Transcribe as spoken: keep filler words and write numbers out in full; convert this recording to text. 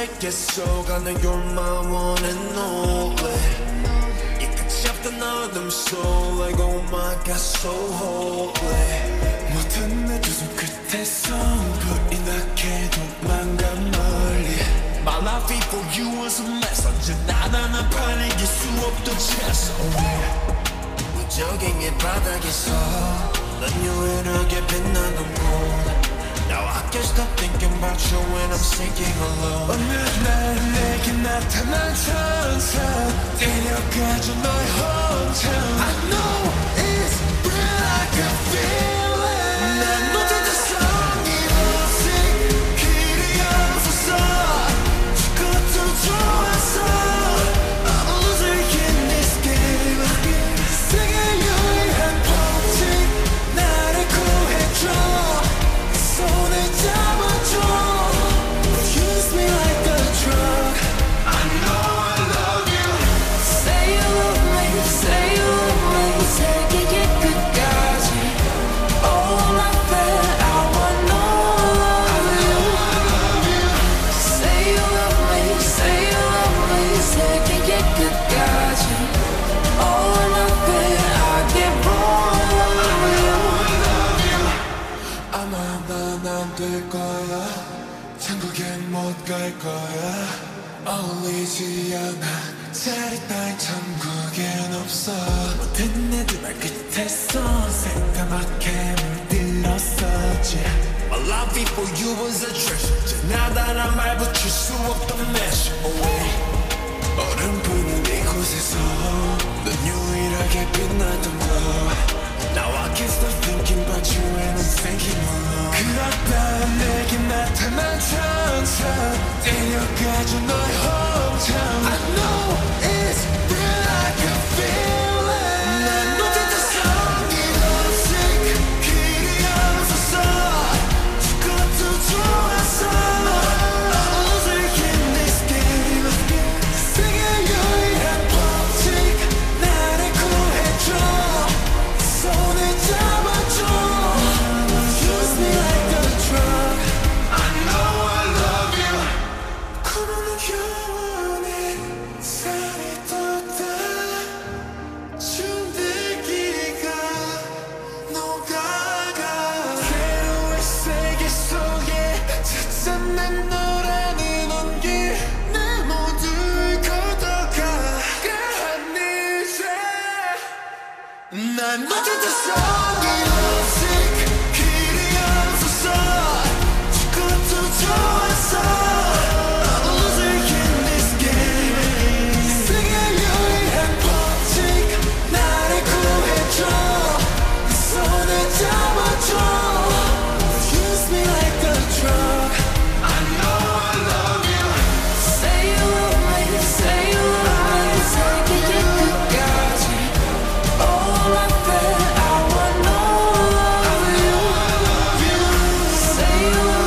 세계 속 안에 You're my one and only 이 끝이 없던 어둠 속 Like oh my god so holy 모든 내 두 손 끝에서 불이 나게 도망가 멀리 My life before you was a mess 언제나 나는 판 이길 수 없던 chance 무적행의 바닥에서 넌 유일하게 빛나는 곳 Now I can't stop thinking about you when I'm sinking alone 어느 날 내게 나타난 천사 데려가줘 너의 hometown I know it's real I can feel it 난 모든 세상이 오직 길이 없어서 죽어도 좋았어 I'm losing in this game 세계 유일한 법칙 나를 구해줘 손을 잡아줘 Use me like a drug I know I love you Say you love me, say you love me 세계의 끝까지 All I feel, I wanna love you I love you Say you love me, say you love me 세계의 끝까지 All I feel, I give all of you 아마 난 안 될 거야 천국엔 못 갈 거야 어울리지 않아 자리 따윈 천국엔 없어 모든 내들 말 끝에서 새까맣게 물들었었지 My love before you was a treasure 나다란 말 붙일 수 없던 measure away 얼음 부는 이곳에서 넌 유일하게 빛나던 너 Now I can't stop thinking about you and I'm thinking alone 그렇다 내게 나타난 천사 데려가줘 너의 hometown I know it's real I can feel it 난 모든 세상이 오직 길이 없어서 죽어도 좋았어 I'm losing in this game 세계 유일한 법칙 나를 구해줘 손을 잡아줘 Use me like a drug I know I love you 코로나 영원히 살이 돋아 준대기가 녹아가 새로운 세계 속에 찾은 내 노래는 온기 내 모두를 걷어가 그한 이제 난 모든 세상이 오직 길이 없어서 죽어도 좋았어 I'm losing in this game 세계 유일한 법칙 나를 구해줘 손을 잡아줘 Use me like a drug I know I love you Say you love me, say you love me 세계의 끝까지 All I feel, I wanna love you. Say you